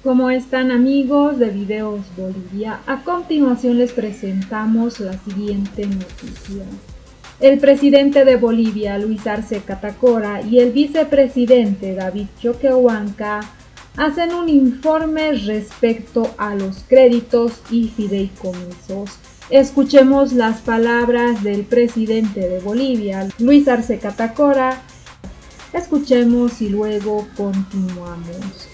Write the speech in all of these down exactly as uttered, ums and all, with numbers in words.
¿Cómo están, amigos de Videos Bolivia? A continuación les presentamos la siguiente noticia. El presidente de Bolivia, Luis Arce Catacora, y el vicepresidente David Choquehuanca hacen un informe respecto a los créditos y fideicomisos. Escuchemos las palabras del presidente de Bolivia, Luis Arce Catacora. Escuchemos y luego continuamos.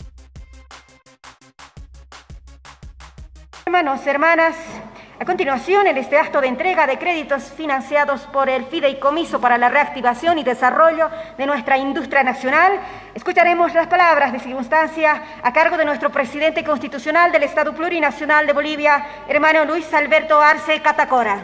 Hermanos, hermanas, a continuación, en este acto de entrega de créditos financiados por el Fideicomiso para la Reactivación y Desarrollo de nuestra industria nacional, escucharemos las palabras de circunstancia a cargo de nuestro presidente constitucional del Estado Plurinacional de Bolivia, hermano Luis Alberto Arce Catacora.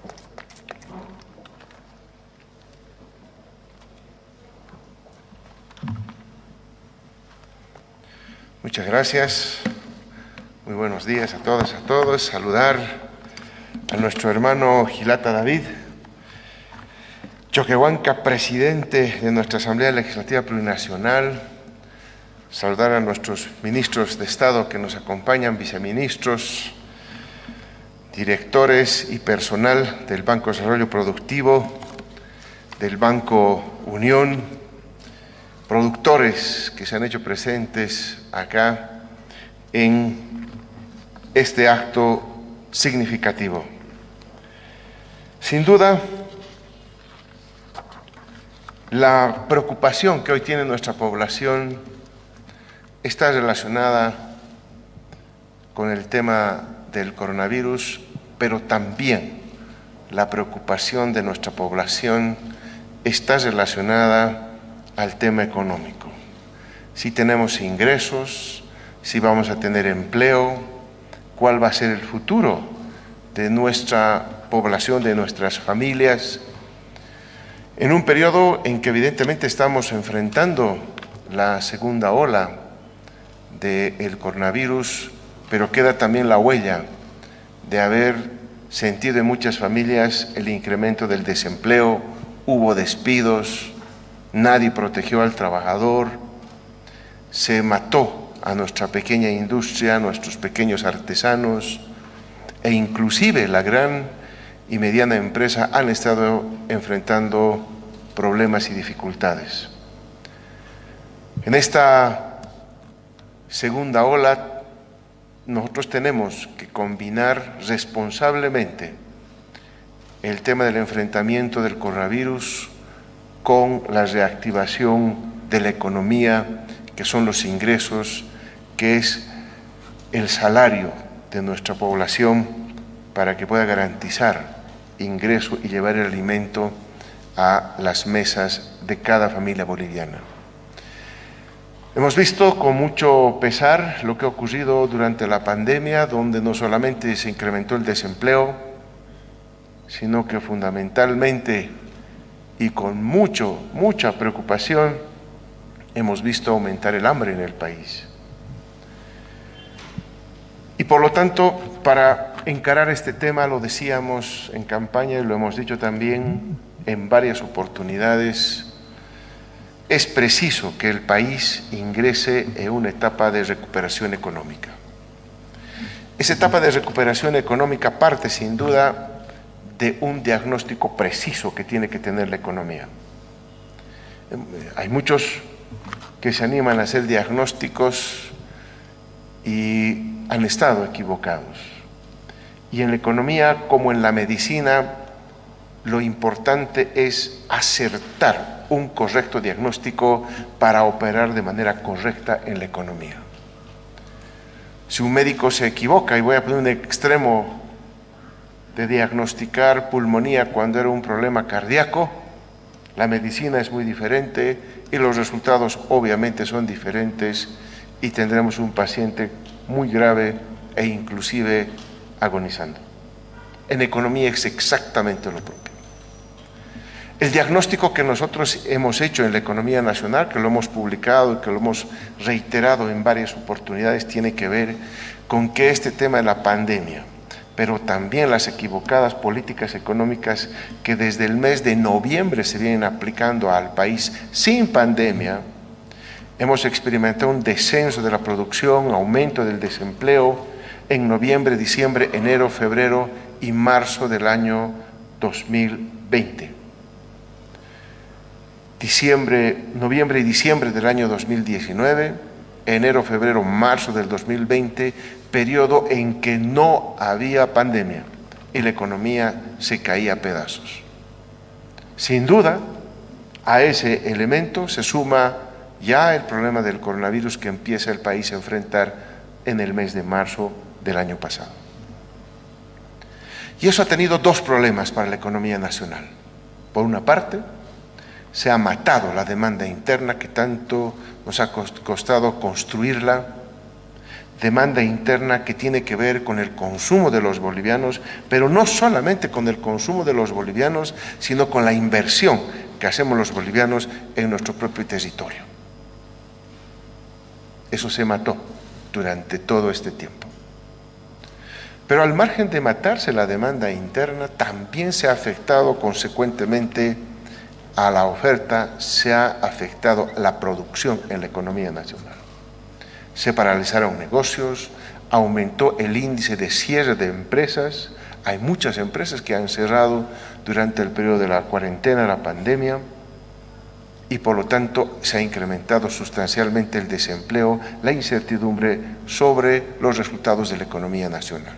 Muchas gracias. Muy buenos días a todas, a todos. Saludar a nuestro hermano Gilata David Choquehuanca, presidente de nuestra Asamblea Legislativa Plurinacional. Saludar a nuestros ministros de Estado que nos acompañan, viceministros, directores y personal del Banco de Desarrollo Productivo, del Banco Unión, productores que se han hecho presentes acá en este acto significativo. Sin duda, la preocupación que hoy tiene nuestra población está relacionada con el tema del coronavirus, pero también la preocupación de nuestra población está relacionada al tema económico. Si tenemos ingresos, si vamos a tener empleo, cuál va a ser el futuro de nuestra población, de nuestras familias, en un periodo en que evidentemente estamos enfrentando la segunda ola del coronavirus, pero queda también la huella de haber sentido en muchas familias el incremento del desempleo, hubo despidos, nadie protegió al trabajador, se mató a nuestra pequeña industria, a nuestros pequeños artesanos e inclusive la gran y mediana empresa han estado enfrentando problemas y dificultades. En esta segunda ola nosotros tenemos que combinar responsablemente el tema del enfrentamiento del coronavirus con la reactivación de la economía, que son los ingresos, que es el salario de nuestra población para que pueda garantizar ingreso y llevar el alimento a las mesas de cada familia boliviana. Hemos visto con mucho pesar lo que ha ocurrido durante la pandemia, donde no solamente se incrementó el desempleo, sino que fundamentalmente y con mucho, mucha preocupación hemos visto aumentar el hambre en el país. Y por lo tanto, para encarar este tema, lo decíamos en campaña y lo hemos dicho también en varias oportunidades, es preciso que el país ingrese en una etapa de recuperación económica. Esa etapa de recuperación económica parte sin duda de un diagnóstico preciso que tiene que tener la economía. Hay muchos que se animan a hacer diagnósticos y han estado equivocados. Y en la economía, como en la medicina, lo importante es acertar un correcto diagnóstico para operar de manera correcta en la economía. Si un médico se equivoca, y voy a poner un extremo de diagnosticar pulmonía cuando era un problema cardíaco, la medicina es muy diferente y los resultados obviamente son diferentes y tendremos un paciente muy grave e inclusive agonizando. En economía es exactamente lo propio. El diagnóstico que nosotros hemos hecho en la economía nacional, que lo hemos publicado y que lo hemos reiterado en varias oportunidades, tiene que ver con que este tema de la pandemia, pero también las equivocadas políticas económicas que desde el mes de noviembre se vienen aplicando al país sin pandemia, hemos experimentado un descenso de la producción, aumento del desempleo en noviembre, diciembre, enero, febrero y marzo del año dos mil veinte. Diciembre, noviembre y diciembre del año dos mil diecinueve, enero, febrero, marzo del dos mil veinte, periodo en que no había pandemia y la economía se caía a pedazos. Sin duda, a ese elemento se suma ya el problema del coronavirus que empieza el país a enfrentar en el mes de marzo del año pasado. Y eso ha tenido dos problemas para la economía nacional. Por una parte, se ha matado la demanda interna que tanto nos ha costado construirla, demanda interna que tiene que ver con el consumo de los bolivianos, pero no solamente con el consumo de los bolivianos, sino con la inversión que hacemos los bolivianos en nuestro propio territorio. Eso se mató durante todo este tiempo. Pero al margen de matarse la demanda interna, también se ha afectado consecuentemente a la oferta, se ha afectado la producción en la economía nacional. Se paralizaron negocios, aumentó el índice de cierre de empresas, hay muchas empresas que han cerrado durante el periodo de la cuarentena, la pandemia, y por lo tanto se ha incrementado sustancialmente el desempleo, la incertidumbre sobre los resultados de la economía nacional.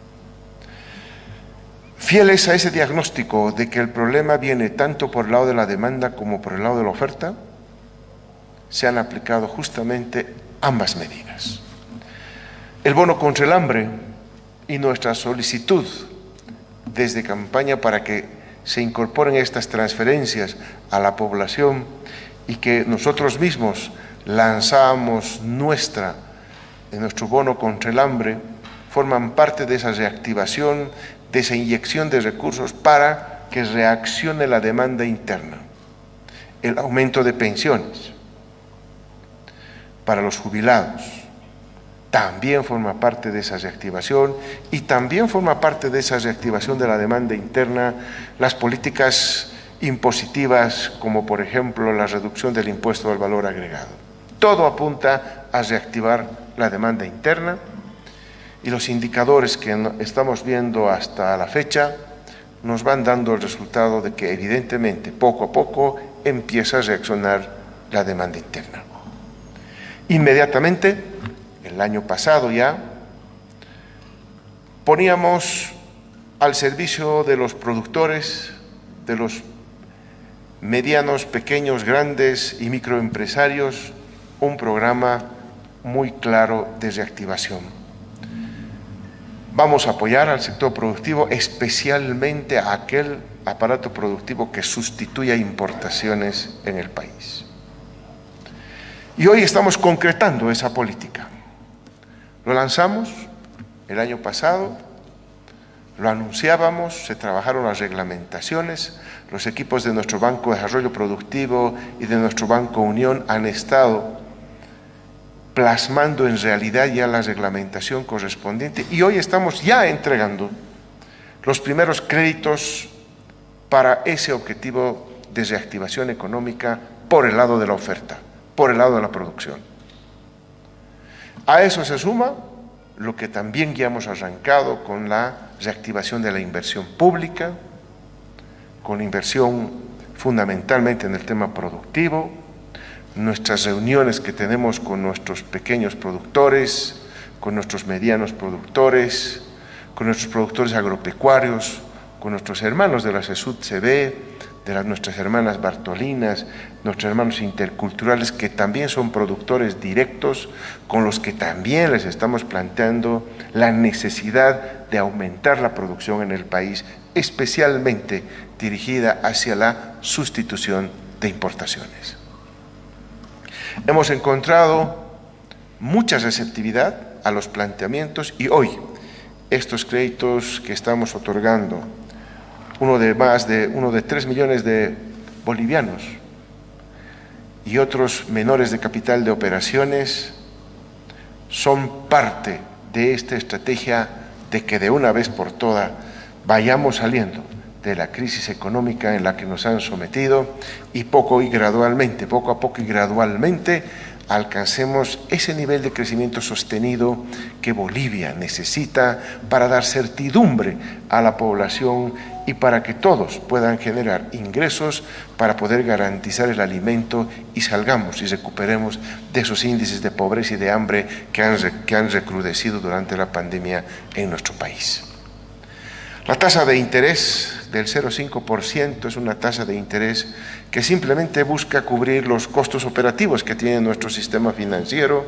Fieles a ese diagnóstico de que el problema viene tanto por el lado de la demanda como por el lado de la oferta, se han aplicado justamente ambas medidas. El bono contra el hambre y nuestra solicitud desde campaña para que se incorporen estas transferencias a la población y que nosotros mismos lanzamos nuestra, nuestro bono contra el hambre, forman parte de esa reactivación, de esa inyección de recursos para que reaccione la demanda interna. El aumento de pensiones para los jubilados también forma parte de esa reactivación y también forma parte de esa reactivación de la demanda interna las políticas impositivas como por ejemplo la reducción del impuesto al valor agregado. Todo apunta a reactivar la demanda interna y los indicadores que estamos viendo hasta la fecha nos van dando el resultado de que evidentemente poco a poco empieza a reaccionar la demanda interna. Inmediatamente, el año pasado ya, poníamos al servicio de los productores, de los medianos, pequeños, grandes y microempresarios, un programa muy claro de reactivación. Vamos a apoyar al sector productivo, especialmente a aquel aparato productivo que sustituya importaciones en el país. Y hoy estamos concretando esa política. Lo lanzamos el año pasado, lo anunciábamos, se trabajaron las reglamentaciones, los equipos de nuestro Banco de Desarrollo Productivo y de nuestro Banco Unión han estado plasmando en realidad ya la reglamentación correspondiente y hoy estamos ya entregando los primeros créditos para ese objetivo de reactivación económica por el lado de la oferta, por el lado de la producción. A eso se suma lo que también ya hemos arrancado con la reactivación de la inversión pública, con inversión fundamentalmente en el tema productivo, nuestras reuniones que tenemos con nuestros pequeños productores, con nuestros medianos productores, con nuestros productores agropecuarios, con nuestros hermanos de la CESUD-C B, de las, nuestras hermanas bartolinas, nuestros hermanos interculturales que también son productores directos, con los que también les estamos planteando la necesidad de aumentar la producción en el país, especialmente dirigida hacia la sustitución de importaciones. Hemos encontrado mucha receptividad a los planteamientos y hoy estos créditos que estamos otorgando, uno de más de, uno de tres millones de bolivianos y otros menores de capital de operaciones, son parte de esta estrategia de que de una vez por todas vayamos saliendo de la crisis económica en la que nos han sometido y poco y gradualmente, poco a poco y gradualmente alcancemos ese nivel de crecimiento sostenido que Bolivia necesita para dar certidumbre a la población y para que todos puedan generar ingresos para poder garantizar el alimento y salgamos y recuperemos de esos índices de pobreza y de hambre que han, que han recrudecido durante la pandemia en nuestro país. La tasa de interés del cero coma cinco por ciento es una tasa de interés que simplemente busca cubrir los costos operativos que tiene nuestro sistema financiero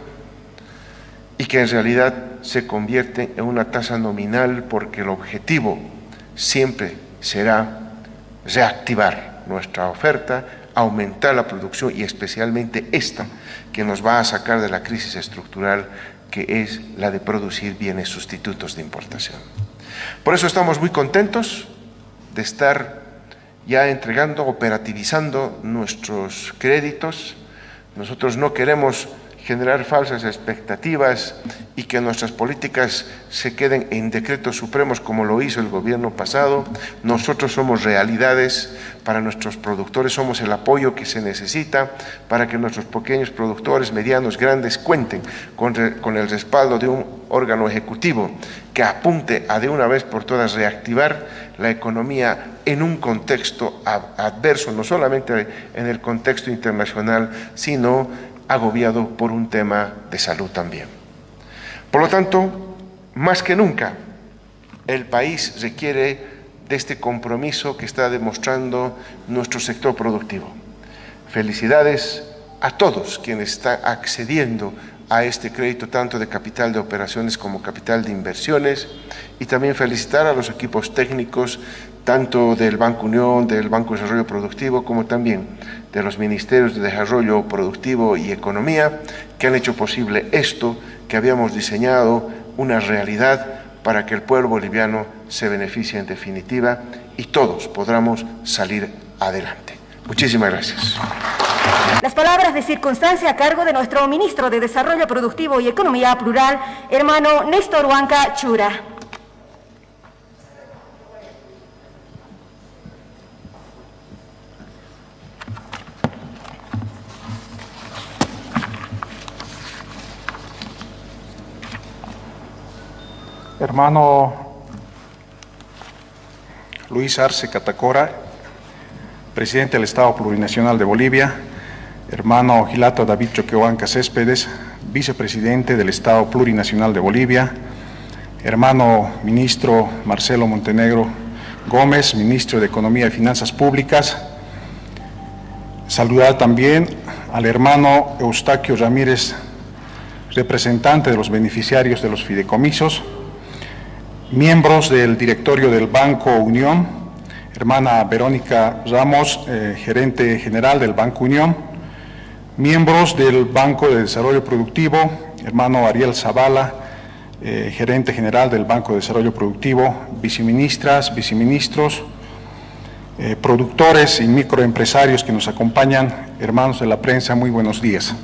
y que en realidad se convierte en una tasa nominal porque el objetivo siempre será reactivar nuestra oferta, aumentar la producción y especialmente esta que nos va a sacar de la crisis estructural que es la de producir bienes sustitutos de importación. Por eso estamos muy contentos de estar ya entregando, operativizando nuestros créditos. Nosotros no queremos generar falsas expectativas y que nuestras políticas se queden en decretos supremos como lo hizo el gobierno pasado. Nosotros somos realidades para nuestros productores, somos el apoyo que se necesita para que nuestros pequeños productores, medianos, grandes, cuenten con, re, con el respaldo de un órgano ejecutivo que apunte a de una vez por todas reactivar la economía en un contexto adverso, no solamente en el contexto internacional, sino agobiado por un tema de salud también. Por lo tanto, más que nunca, el país requiere de este compromiso que está demostrando nuestro sector productivo. Felicidades a todos quienes están accediendo a este crédito, tanto de capital de operaciones como capital de inversiones, y también felicitar a los equipos técnicos, tanto del Banco Unión, del Banco de Desarrollo Productivo, como también de los Ministerios de Desarrollo Productivo y Economía, que han hecho posible esto, que habíamos diseñado una realidad para que el pueblo boliviano se beneficie en definitiva y todos podamos salir adelante. Muchísimas gracias. Las palabras de circunstancia a cargo de nuestro Ministro de Desarrollo Productivo y Economía Plural, hermano Néstor Huanca Chura. Hermano Luis Arce Catacora, presidente del Estado Plurinacional de Bolivia, hermano Gilato David Choquehuanca Céspedes, vicepresidente del Estado Plurinacional de Bolivia, hermano ministro Marcelo Montenegro Gómez, ministro de Economía y Finanzas Públicas. Saludar también al hermano Eustaquio Ramírez, representante de los beneficiarios de los fideicomisos, miembros del directorio del Banco Unión, hermana Verónica Ramos, eh, gerente general del Banco Unión, miembros del Banco de Desarrollo Productivo, hermano Ariel Zavala, eh, gerente general del Banco de Desarrollo Productivo, viceministras, viceministros, eh, productores y microempresarios que nos acompañan, hermanos de la prensa, muy buenos días.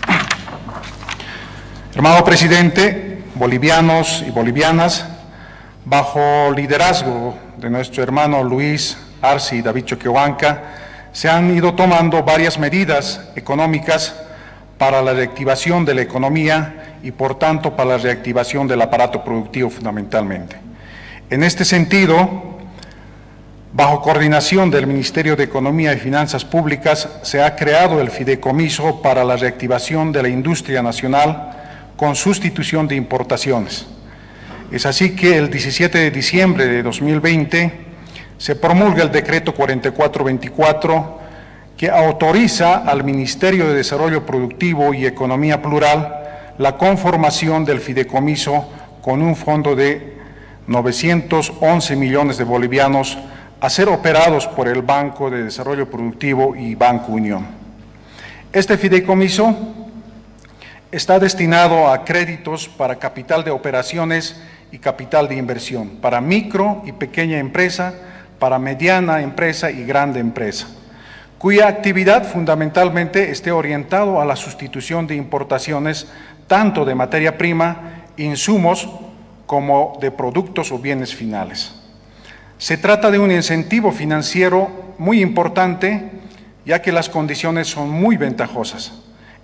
Hermano presidente, bolivianos y bolivianas, bajo liderazgo de nuestro hermano Luis Arce y David Choquehuanca, se han ido tomando varias medidas económicas para la reactivación de la economía y por tanto para la reactivación del aparato productivo fundamentalmente. En este sentido, bajo coordinación del Ministerio de Economía y Finanzas Públicas, se ha creado el fideicomiso para la reactivación de la industria nacional con sustitución de importaciones. Es así que el diecisiete de diciembre de dos mil veinte se promulga el decreto cuarenta y cuatro veinticuatro que autoriza al Ministerio de Desarrollo Productivo y Economía Plural la conformación del fideicomiso con un fondo de novecientos once millones de bolivianos a ser operados por el Banco de Desarrollo Productivo y Banco Unión. Este fideicomiso está destinado a créditos para capital de operaciones y capital de inversión, para micro y pequeña empresa, para mediana empresa y grande empresa, cuya actividad fundamentalmente esté orientado a la sustitución de importaciones tanto de materia prima, insumos, como de productos o bienes finales. Se trata de un incentivo financiero muy importante, ya que las condiciones son muy ventajosas.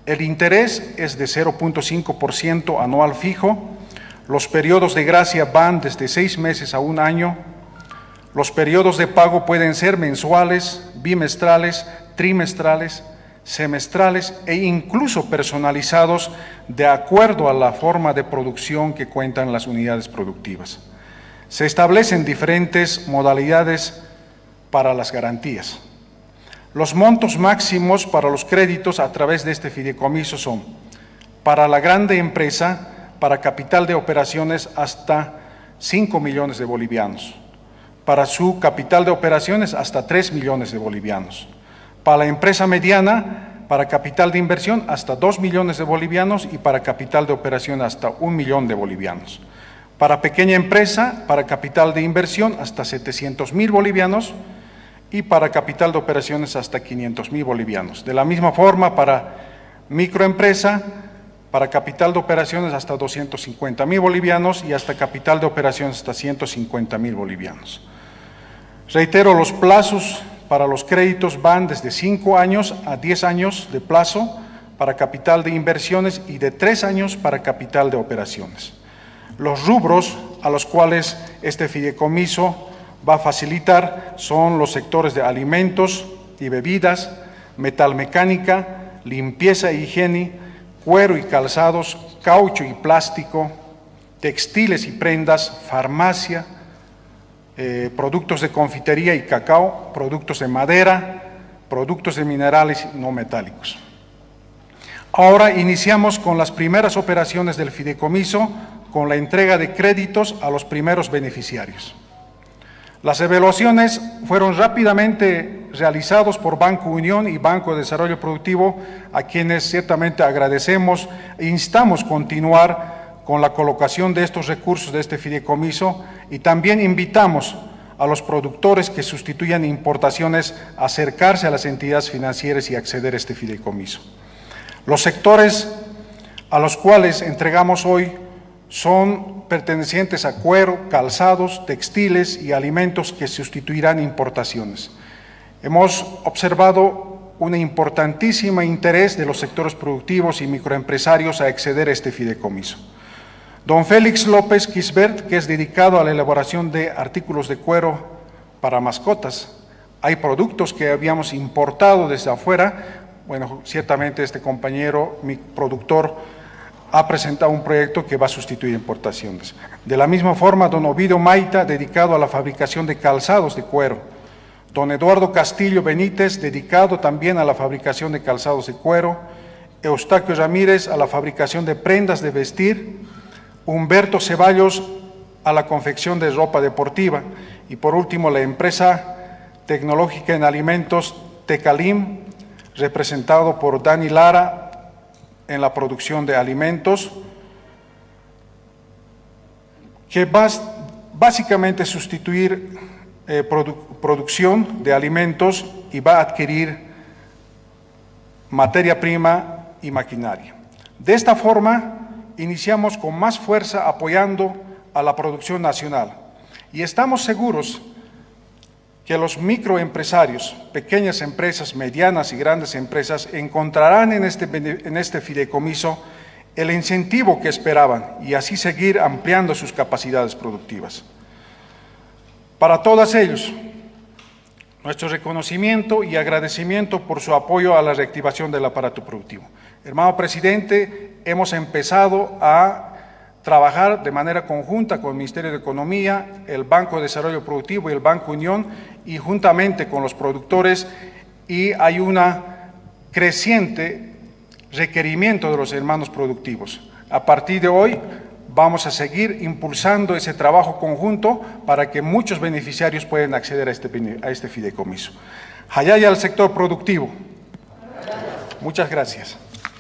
El interés es de cero punto cinco por ciento anual fijo. Los periodos de gracia van desde seis meses a un año. Los periodos de pago pueden ser mensuales, bimestrales, trimestrales, semestrales e incluso personalizados de acuerdo a la forma de producción que cuentan las unidades productivas. Se establecen diferentes modalidades para las garantías. Los montos máximos para los créditos a través de este fideicomiso son: para la grande empresa, para capital de operaciones hasta cinco millones de bolivianos, para su capital de operaciones hasta tres millones de bolivianos, para la empresa mediana, para capital de inversión hasta dos millones de bolivianos y para capital de operación hasta un millón de bolivianos. Para pequeña empresa, para capital de inversión hasta setecientos mil bolivianos y para capital de operaciones hasta quinientos mil bolivianos. De la misma forma, para microempresa, para capital de operaciones hasta doscientos cincuenta mil bolivianos y hasta capital de operaciones hasta ciento cincuenta mil bolivianos. Reitero, los plazos para los créditos van desde cinco años a diez años de plazo para capital de inversiones y de tres años para capital de operaciones. Los rubros a los cuales este fideicomiso va a facilitar son los sectores de alimentos y bebidas, metalmecánica, limpieza e higiene, cuero y calzados, caucho y plástico, textiles y prendas, farmacia, eh, productos de confitería y cacao, productos de madera, productos de minerales no metálicos. Ahora iniciamos con las primeras operaciones del fideicomiso, con la entrega de créditos a los primeros beneficiarios. Las evaluaciones fueron rápidamente realizadas por Banco Unión y Banco de Desarrollo Productivo, a quienes ciertamente agradecemos e instamos a continuar con la colocación de estos recursos de este fideicomiso, y también invitamos a los productores que sustituyan importaciones a acercarse a las entidades financieras y acceder a este fideicomiso. Los sectores a los cuales entregamos hoy son pertenecientes a cuero, calzados, textiles y alimentos que sustituirán importaciones. Hemos observado un importantísimo interés de los sectores productivos y microempresarios a acceder a este fideicomiso. Don Félix López Quisbert, que es dedicado a la elaboración de artículos de cuero para mascotas. Hay productos que habíamos importado desde afuera. Bueno, ciertamente este compañero, mi productor, ha presentado un proyecto que va a sustituir importaciones. De la misma forma, don Ovidio Maita, dedicado a la fabricación de calzados de cuero. Don Eduardo Castillo Benítez, dedicado también a la fabricación de calzados de cuero. Eustaquio Ramírez, a la fabricación de prendas de vestir. Humberto Ceballos, a la confección de ropa deportiva. Y por último, la empresa tecnológica en alimentos Tecalim, representado por Dani Lara, en la producción de alimentos, que va básicamente a sustituir eh, produ producción de alimentos y va a adquirir materia prima y maquinaria. De esta forma, iniciamos con más fuerza apoyando a la producción nacional y estamos seguros que los microempresarios, pequeñas empresas, medianas y grandes empresas encontrarán en este, en este fideicomiso el incentivo que esperaban y así seguir ampliando sus capacidades productivas. Para todos ellos, nuestro reconocimiento y agradecimiento por su apoyo a la reactivación del aparato productivo. Hermano Presidente, hemos empezado a trabajar de manera conjunta con el Ministerio de Economía, el Banco de Desarrollo Productivo y el Banco Unión, y juntamente con los productores, y hay un creciente requerimiento de los hermanos productivos. A partir de hoy vamos a seguir impulsando ese trabajo conjunto para que muchos beneficiarios puedan acceder a este, a este fideicomiso. Hayaya al sector productivo. Muchas gracias.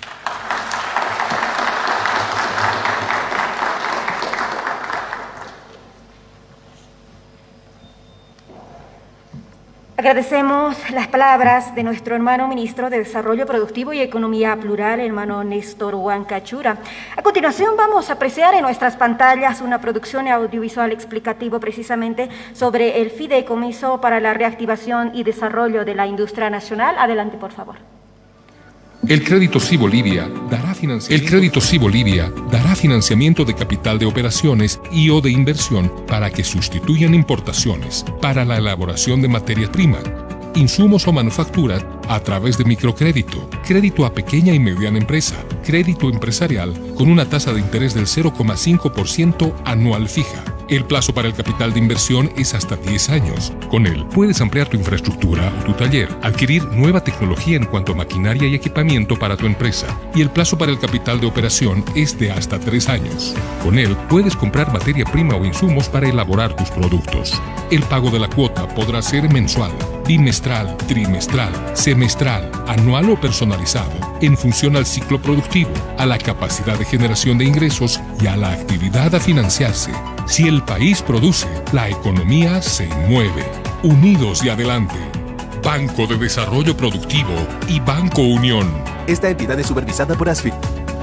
Agradecemos las palabras de nuestro hermano ministro de Desarrollo Productivo y Economía Plural, hermano Néstor Huanca Chura. A continuación vamos a apreciar en nuestras pantallas una producción audiovisual explicativo precisamente sobre el Fideicomiso para la Reactivación y Desarrollo de la Industria Nacional. Adelante, por favor. El Crédito Sí Bolivia dará financiamiento. El Crédito Sí Bolivia dará financiamiento de capital de operaciones y o de inversión para que sustituyan importaciones para la elaboración de materias primas, insumos o manufacturas a través de microcrédito, crédito a pequeña y mediana empresa, crédito empresarial con una tasa de interés del cero coma cinco por ciento anual fija. El plazo para el capital de inversión es hasta diez años. Con él puedes ampliar tu infraestructura o tu taller, adquirir nueva tecnología en cuanto a maquinaria y equipamiento para tu empresa, y el plazo para el capital de operación es de hasta tres años. Con él puedes comprar materia prima o insumos para elaborar tus productos. El pago de la cuota podrá ser mensual, bimestral, trimestral, semestral, anual o personalizado, en función al ciclo productivo, a la capacidad de generación de ingresos y a la actividad a financiarse. Si el país produce, la economía se mueve. Unidos y adelante. Banco de Desarrollo Productivo y Banco Unión. Esta entidad es supervisada por ASFI.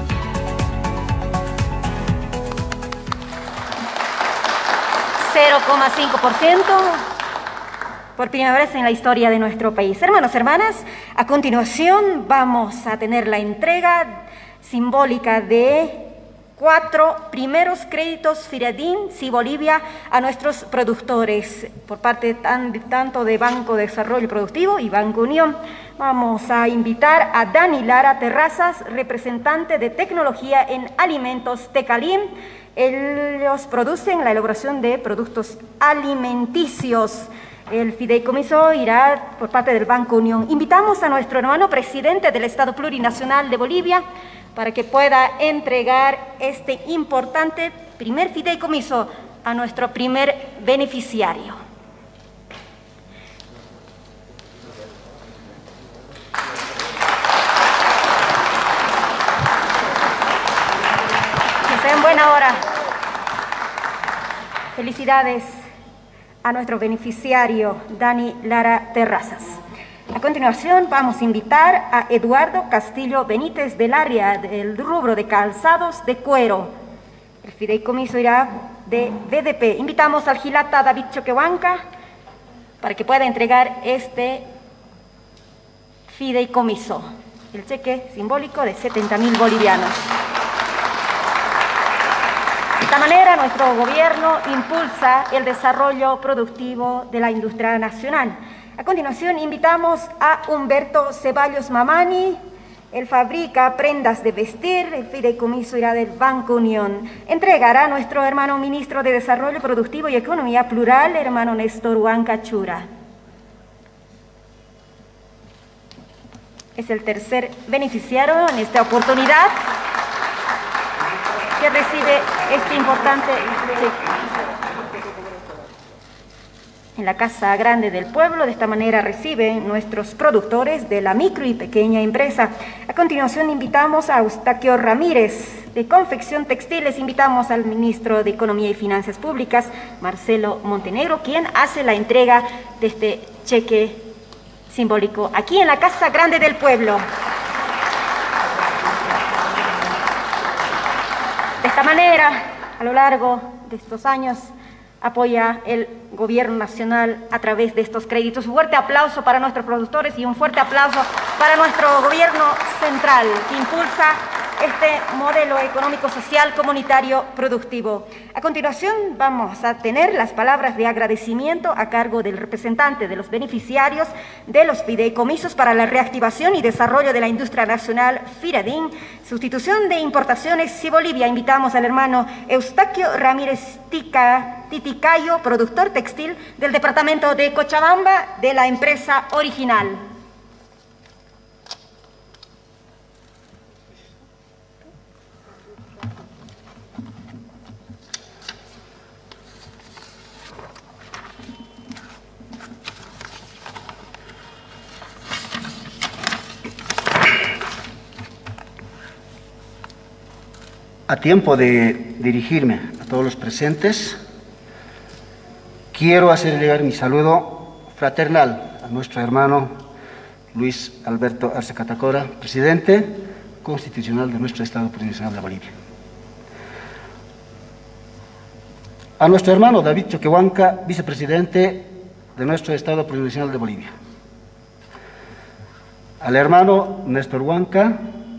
cero coma cinco por ciento. Por primera vez en la historia de nuestro país. Hermanos, hermanas, a continuación vamos a tener la entrega simbólica de cuatro primeros créditos Firadín Sí Bolivia a nuestros productores por parte tan, tanto de Banco de Desarrollo Productivo y Banco Unión. Vamos a invitar a Dani Lara Terrazas, representante de tecnología en alimentos Tecalim. Ellos producen la elaboración de productos alimenticios. El fideicomiso irá por parte del Banco Unión. Invitamos a nuestro hermano presidente del Estado Plurinacional de Bolivia para que pueda entregar este importante primer fideicomiso a nuestro primer beneficiario. Que sea en buena hora. Felicidades a nuestro beneficiario, Dani Lara Terrazas. A continuación vamos a invitar a Eduardo Castillo Benítez del área del rubro de calzados de cuero. El fideicomiso irá de B D P. Invitamos al Gilata David Choquehuanca para que pueda entregar este fideicomiso. El cheque simbólico de setenta mil bolivianos. De esta manera, nuestro gobierno impulsa el desarrollo productivo de la industria nacional. A continuación, invitamos a Humberto Ceballos Mamani. Él fabrica prendas de vestir. El fideicomiso irá del Banco Unión. Entregará a nuestro hermano ministro de Desarrollo Productivo y Economía Plural, hermano Néstor Huanca Chura. Es el tercer beneficiario en esta oportunidad que recibe este importante cheque. En la Casa Grande del Pueblo, de esta manera reciben nuestros productores de la micro y pequeña empresa. A continuación invitamos a Eustaquio Ramírez, de Confección Textiles. Invitamos al ministro de Economía y Finanzas Públicas, Marcelo Montenegro, quien hace la entrega de este cheque simbólico aquí en la Casa Grande del Pueblo. De esta manera, a lo largo de estos años, apoya el gobierno nacional a través de estos créditos. Un fuerte aplauso para nuestros productores y un fuerte aplauso para nuestro gobierno central que impulsa este modelo económico, social, comunitario, productivo. A continuación vamos a tener las palabras de agradecimiento a cargo del representante de los beneficiarios de los fideicomisos para la reactivación y desarrollo de la industria nacional Firadín, sustitución de importaciones Sí Bolivia. Invitamos al hermano Eustaquio Ramírez Tica, Titicayo, productor textil del departamento de Cochabamba de la empresa Original. A tiempo de dirigirme a todos los presentes, quiero hacer llegar mi saludo fraternal a nuestro hermano Luis Alberto Arce Catacora, presidente constitucional de nuestro Estado Plurinacional de Bolivia. A nuestro hermano David Choquehuanca, vicepresidente de nuestro Estado Plurinacional de Bolivia. al hermano Néstor Huanca,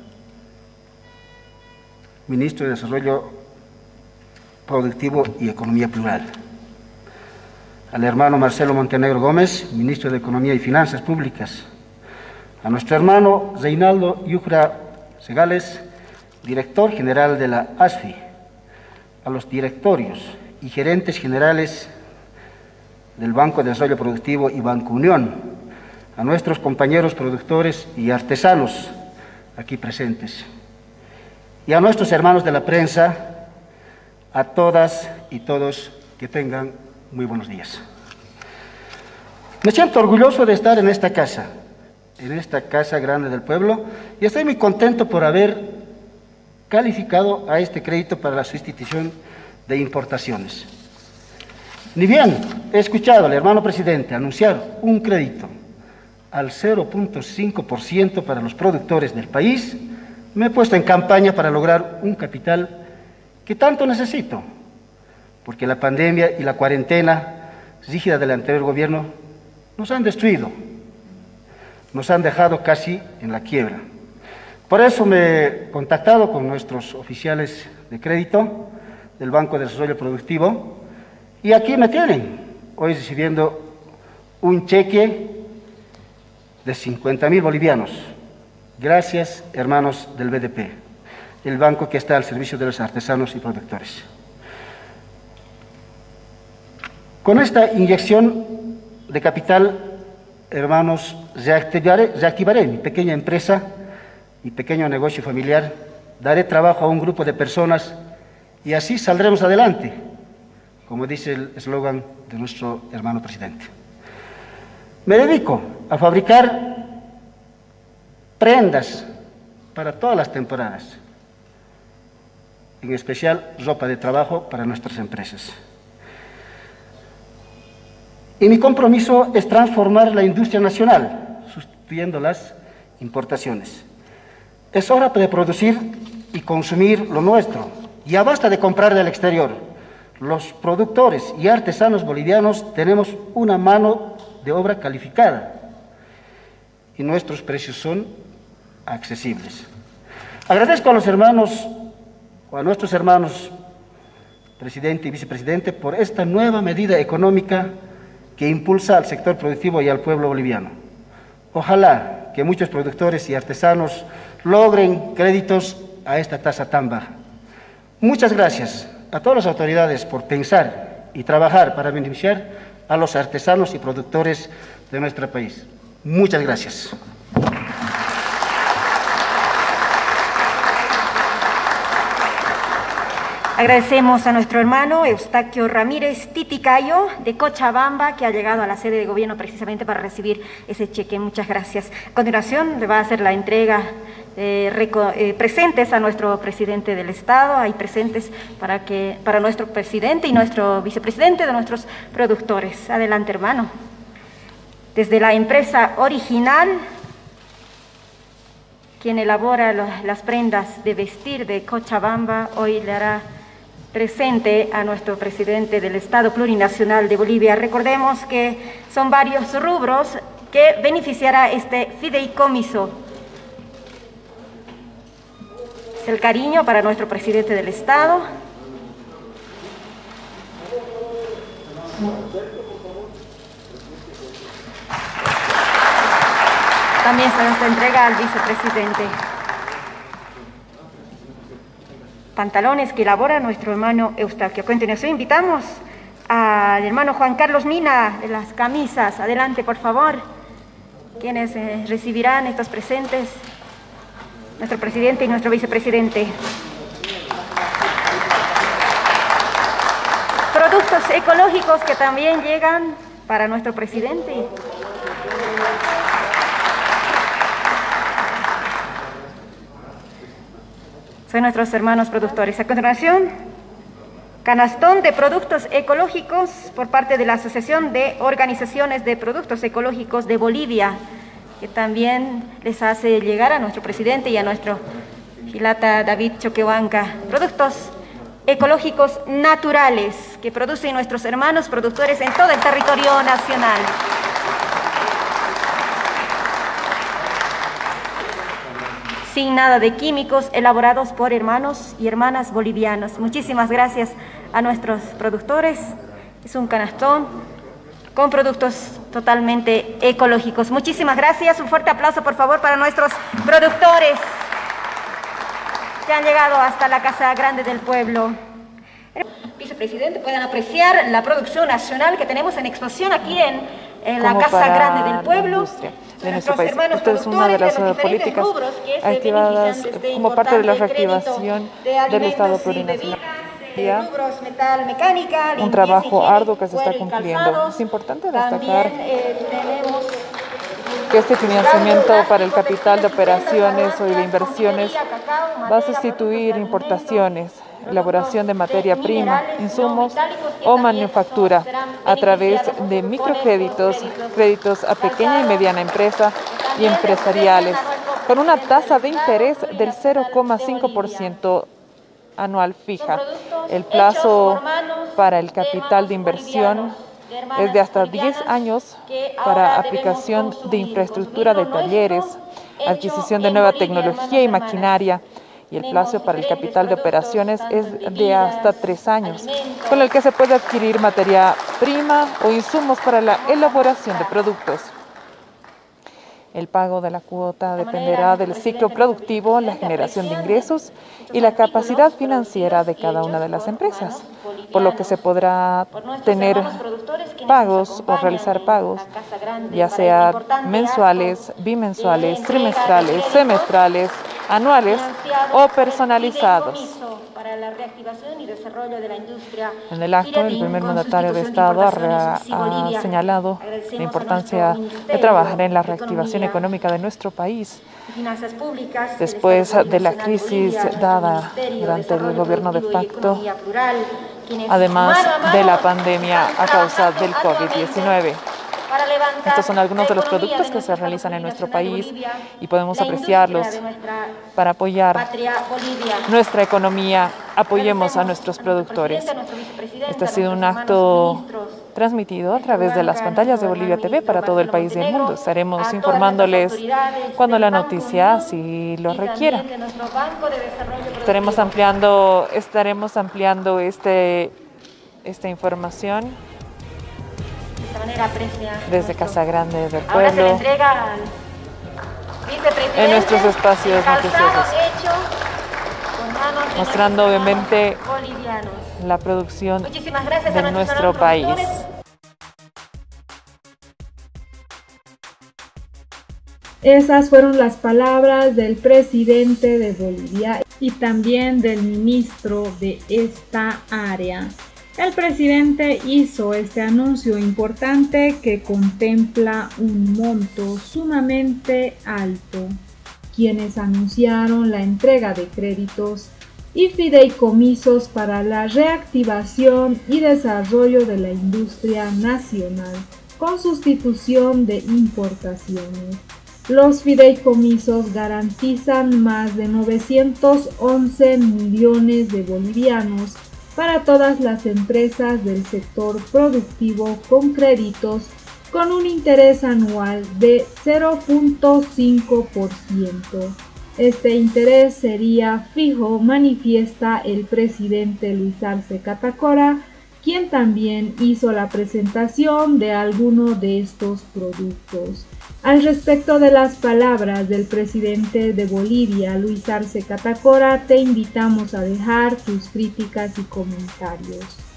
ministro de Desarrollo Productivo y Economía Plural, al hermano Marcelo Montenegro Gómez, ministro de Economía y Finanzas Públicas, a nuestro hermano Reinaldo Yujra Segales, director general de la A S F I, a los directorios y gerentes generales del Banco de Desarrollo Productivo y Banco Unión, a nuestros compañeros productores y artesanos aquí presentes, y a nuestros hermanos de la prensa, a todas y todos que tengan muy buenos días. Me siento orgulloso de estar en esta casa, en esta casa grande del pueblo, y estoy muy contento por haber calificado a este crédito para la sustitución de importaciones. Ni bien he escuchado al hermano presidente anunciar un crédito al cero punto cinco por ciento para los productores del país, me he puesto en campaña para lograr un capital que tanto necesito, porque la pandemia y la cuarentena rígida del anterior gobierno nos han destruido, nos han dejado casi en la quiebra. Por eso me he contactado con nuestros oficiales de crédito del Banco de Desarrollo Productivo y aquí me tienen, hoy recibiendo un cheque de cincuenta mil bolivianos. Gracias, hermanos del B D P, el banco que está al servicio de los artesanos y productores. Con esta inyección de capital, hermanos, reactivaré, reactivaré mi pequeña empresa, mi pequeño negocio familiar, daré trabajo a un grupo de personas y así saldremos adelante, como dice el eslogan de nuestro hermano presidente. Me dedico a fabricar prendas para todas las temporadas, en especial ropa de trabajo para nuestras empresas. Y mi compromiso es transformar la industria nacional, sustituyendo las importaciones. Es hora de producir y consumir lo nuestro. Ya basta de comprar del exterior. Los productores y artesanos bolivianos tenemos una mano de obra calificada y nuestros precios son accesibles. Agradezco a los hermanos, o a nuestros hermanos, presidente y vicepresidente, por esta nueva medida económica que impulsa al sector productivo y al pueblo boliviano. Ojalá que muchos productores y artesanos logren créditos a esta tasa tan baja. Muchas gracias a todas las autoridades por pensar y trabajar para beneficiar a los artesanos y productores de nuestro país. Muchas gracias. Agradecemos a nuestro hermano Eustaquio Ramírez Titicayo de Cochabamba, que ha llegado a la sede de gobierno precisamente para recibir ese cheque. Muchas gracias. A continuación le va a hacer la entrega de eh, presentes a nuestro presidente del Estado. Hay presentes para, que, para nuestro presidente y nuestro vicepresidente de nuestros productores. Adelante, hermano. Desde la empresa Original, quien elabora los, las prendas de vestir de Cochabamba, hoy le hará presente a nuestro presidente del Estado Plurinacional de Bolivia. Recordemos que son varios rubros que beneficiará este fideicomiso. Es el cariño para nuestro presidente del Estado. También se nos entrega al vicepresidente. Pantalones que elabora nuestro hermano Eustaquio. A continuación invitamos al hermano Juan Carlos Mina de las camisas. Adelante, por favor. Quienes eh, recibirán estos presentes, nuestro presidente y nuestro vicepresidente. Productos ecológicos que también llegan para nuestro presidente. Son nuestros hermanos productores. A continuación, canastón de productos ecológicos por parte de la Asociación de Organizaciones de Productos Ecológicos de Bolivia, que también les hace llegar a nuestro presidente y a nuestro Gilata David Choquehuanca. Productos ecológicos naturales que producen nuestros hermanos productores en todo el territorio nacional. sin nada de químicos, elaborados por hermanos y hermanas bolivianos. Muchísimas gracias a nuestros productores. Es un canastón con productos totalmente ecológicos. Muchísimas gracias. Un fuerte aplauso, por favor, para nuestros productores que han llegado hasta la Casa Grande del Pueblo. Vicepresidente, pueden apreciar la producción nacional que tenemos en exposición aquí en, en la Casa Grande del Pueblo. De nuestro país. Esta es una de las de políticas activadas como parte de la reactivación del Estado plurinacional. Un trabajo arduo que se está cumpliendo. Es importante destacar que este financiamiento para el capital de operaciones o de inversiones va a sustituir importaciones, elaboración de materia prima, insumos o manufactura a través de microcréditos, créditos a pequeña y mediana empresa y empresariales, con una tasa de interés del cero coma cinco por ciento anual fija. El plazo para el capital de inversión es de hasta diez años para aplicación de infraestructura de talleres, adquisición de nueva tecnología y maquinaria, y el plazo para el capital de operaciones es de hasta tres años, con el que se puede adquirir materia prima o insumos para la elaboración de productos. El pago de la cuota dependerá del ciclo productivo, la generación de ingresos y la capacidad financiera de cada una de las empresas, por lo que se podrá tener pagos o realizar pagos, ya sea mensuales, bimensuales, trimestrales, semestrales, anuales o personalizados. En el acto, el primer mandatario de Estado ha, ha señalado la importancia de trabajar en la reactivación económica de nuestro país después de la crisis dada durante el gobierno de facto, además de la pandemia a causa del COVID diecinueve. Estos son algunos de los productos que se realizan en nuestro país y podemos apreciarlos para apoyar nuestra economía. Apoyemos a nuestros productores. Este ha sido un acto transmitido a través de las pantallas de Bolivia T V para todo el país y el mundo. Estaremos informándoles cuando la noticia así lo requiera. Estaremos ampliando, estaremos ampliando este, esta información desde Casa Grande del Pueblo, en nuestros espacios noticiosos, mostrando obviamente la producción de nuestro país. Esas fueron las palabras del presidente de Bolivia y también del ministro de esta área. El presidente hizo este anuncio importante que contempla un monto sumamente alto. Quienes anunciaron la entrega de créditos y fideicomisos para la reactivación y desarrollo de la industria nacional con sustitución de importaciones. Los fideicomisos garantizan más de novecientos once millones de bolivianos para todas las empresas del sector productivo con créditos con un interés anual de cero punto cinco por ciento. Este interés sería fijo, manifiesta el presidente Luis Arce Catacora, quien también hizo la presentación de algunos de estos productos. Al respecto de las palabras del presidente de Bolivia, Luis Arce Catacora, te invitamos a dejar tus críticas y comentarios.